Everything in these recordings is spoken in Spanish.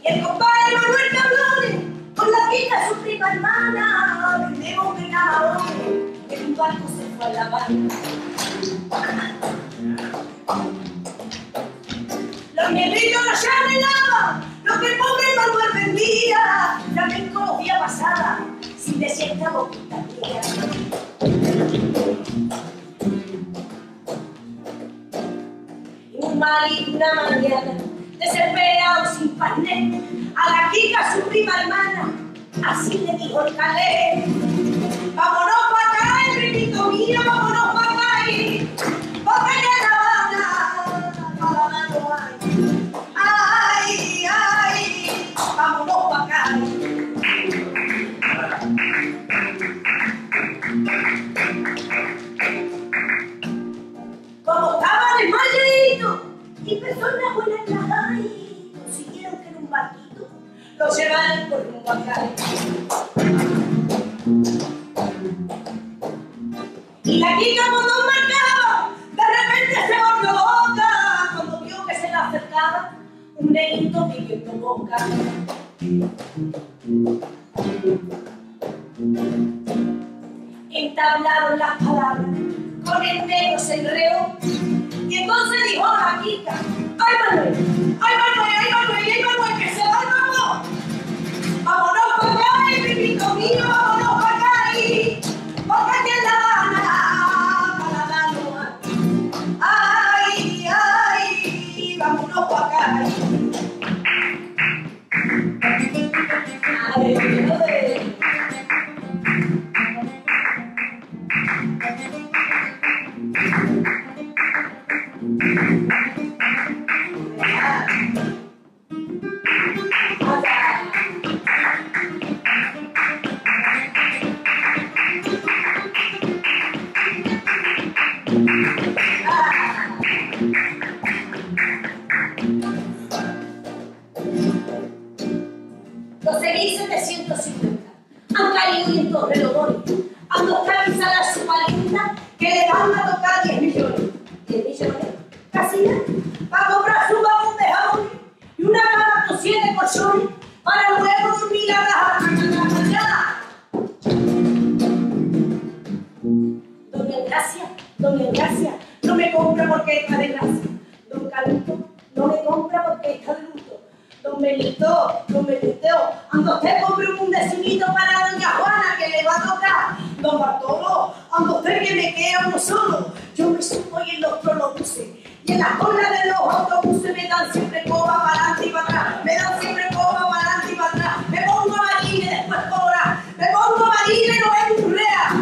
el compadre Manuel Cabrones, con la quita su prima hermana, vendemos que nada hoy, en un barco se fue a La Habana. Los negritos no se arreglaban, lo que el pobre Manuel vendía, flamenco los días pasaba, sin decir esta boquita mía. Y un mal y una mañana, desesperado sin parnet, a la Kika su prima hermana, así le dijo el calé: vámonos para acá, primito mío, vámonos para acá, porque en La Habana, para La Habana no hay. Ay, ay, vámonos para acá. Como estaba desmayadito y personas buenas ahí, consiguieron que en un barquito lo llevaran por rumbo a Cádiz. Y la Kika cuando marcaba, de repente se volvió loca cuando vio que se le acercaba un negrito pidiendo boca. Entablaron las palabras, con el negro se enredó, y entonces dijo a la Kika: ¡ay Manuel! ¡Ay Manuel! ¡Ay Manuel! ¡Ay Manuel! ¡Que se va el mamón! ¡Vámonos para acá, pipito mío! ¡Vámonos para acá! Porque aquí en La Habana, para La Habana no hay. ¡Ay, ay! ¡Vámonos para acá! ¡Ay, ay! Los seguí 750, han caído y en Torre lo doy, han buscado instalar su palinda que le van a tocar 10 millones. 10 millones, casi nada, para comprar su vagón de jabón y una cama con 7 colchones para luego dormir a la mañana. Doña Gracia, no me compra porque está de gracia. Don Carlito, no me compra porque está de luto. Don Melito, anda usted compre un decinito para doña Juana que le va a tocar. Don Bartolo, anda usted que me queda uno solo. Yo me subo y en los trollobuses y en la cola de los autobuses me dan siempre coba para adelante y para atrás. Me dan siempre coba para adelante y para atrás. Me pongo amarilla y después cobra. Me pongo amarilla y no es burrea.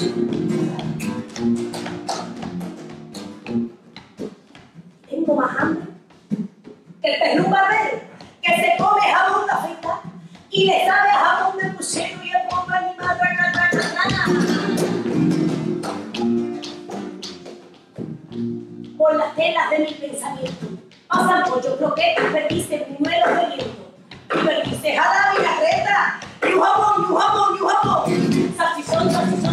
Tengo más hambre que el perro barbero que se come jabón de afeitar y le sabe jabón de puchero y el pobre animal por las telas de mi pensamiento pasan pollo, croquetas, perdices, buñuelos de viento y perdices a la vinagreta y un jabón salchichón,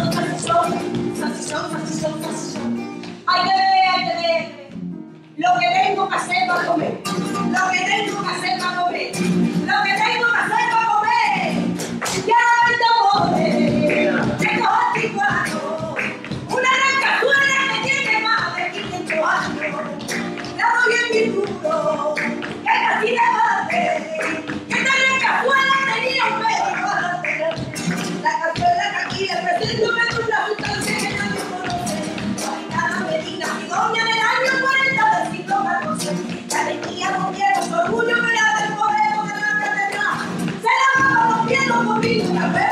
hay que ver lo que tengo que hacer para comer, lo que tengo que hacer para comer, lo que tengo que hacer para comer. Ya estamos de estos antiguanos, una gran cazuela que tiene más de 500 años. La doy en mi duro, que casi le mate, que esta gran cazuela tenía un pelo. La cazuela que aquí le presento es una sustancia que nadie conoce. Marinada Medina, mi doña del año 40 del siglo XIV. La tenía con miedo, su orgullo me la del modelo de la catedral. Se lavaba los pies conmigo una vez.